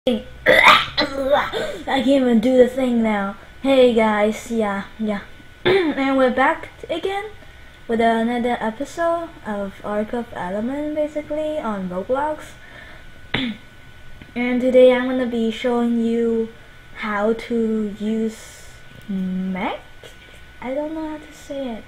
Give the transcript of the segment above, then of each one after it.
I can't even do the thing now. Hey guys, yeah. And we're back again with another episode of Arc of Element, basically, on Roblox. And today I'm gonna be showing you how to use mech? I don't know how to say it.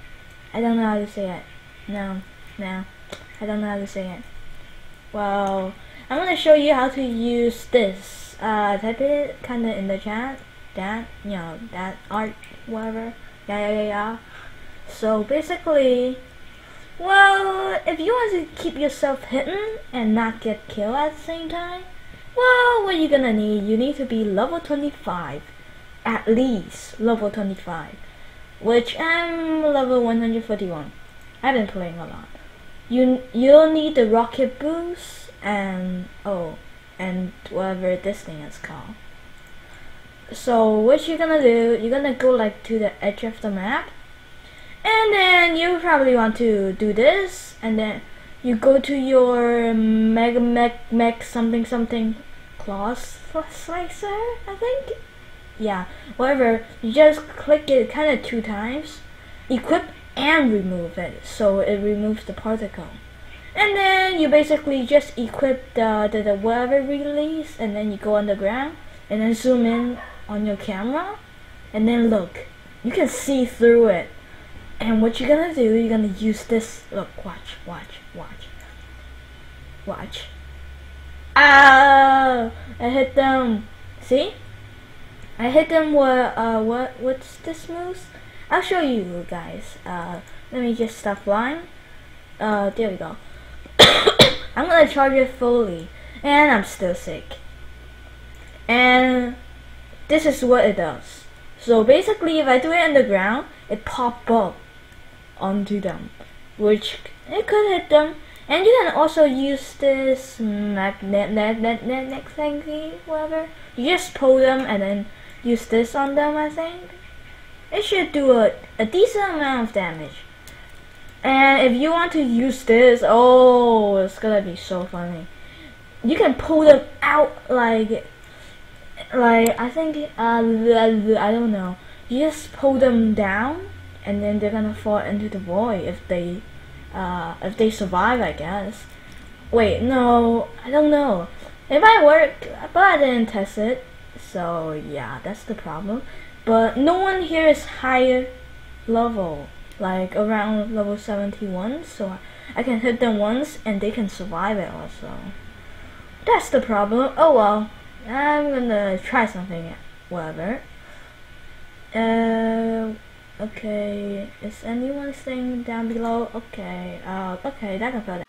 No, I don't know how to say it. Well, I'm gonna show you how to use this. Type it kinda in the chat. That art, whatever. Yeah. So basically, well, if you want to keep yourself hidden and not get killed at the same time, well, what you gonna need? You need to be level 25, at least level 25, which I'm level 141. I've been playing a lot. You'll need the rocket boost and whatever this thing is called. So what you're gonna do, you're gonna go like to the edge of the map, and then you probably want to do this, and then you go to your mech something claws slicer, I think. Yeah, whatever. You just click it kinda 2 times, equip and remove it, so it removes the particle. And then you basically just equip the whatever release, and then you go on the ground, and then zoom in on your camera, and then look, you can see through it. And what you're gonna do, you're gonna use this. Look, watch. Ah! I hit them. See? I hit them with what's this move? I'll show you guys. Let me just stop flying. There we go. I'm gonna charge it fully, and I'm still sick. And this is what it does. So basically, if I do it on the ground, it pop up onto them, which it could hit them. And you can also use this magnet thingy, whatever. You just pull them and then use this on them. I think it should do a decent amount of damage. And if you want to use this, oh, it's gonna be so funny. You can pull them out like I think I don't know. You just pull them down, and then they're gonna fall into the void if they survive, I guess. Wait, no, I don't know. It might work, but I didn't test it. So yeah, that's the problem. But no one here is higher level, like around level 71, so I can hit them once and they can survive it also. That's the problem. Oh well, I'm gonna try something, whatever. Okay, is anyone staying down below? Okay, okay, that can feel